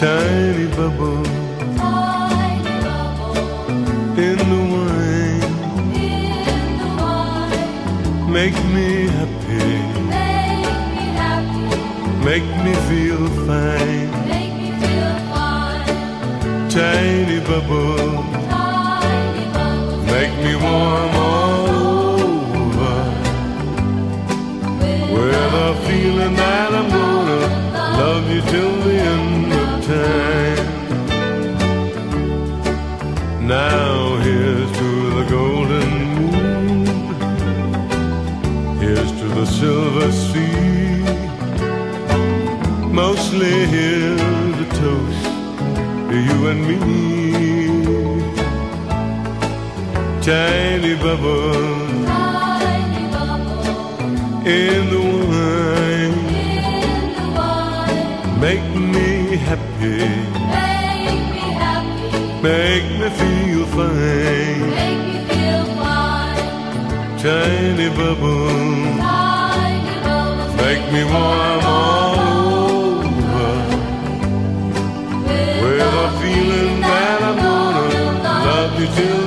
tiny bubble, tiny bubble in the wine. in the wine. Make me happy, Make me happy, make me feel fine. make me feel fine. Tiny bubble, Tiny bubble, make me warm all over, with a feeling that I'm gonna love you till the end of time. Now here's to the golden moon, here's to the silver sea. Mostly here's a toast to you and me. Tiny bubble, tiny bubble in the wine. in the wine. Make me happy, Make me happy, make me feel fine. make me feel fine. Tiny bubble, Tiny bubbles make me warm all over, with a feeling that I'm gonna love you till